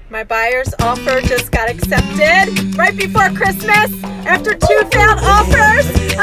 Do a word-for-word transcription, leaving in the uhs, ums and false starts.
My buyer's offer just got accepted right before Christmas after two failed offers.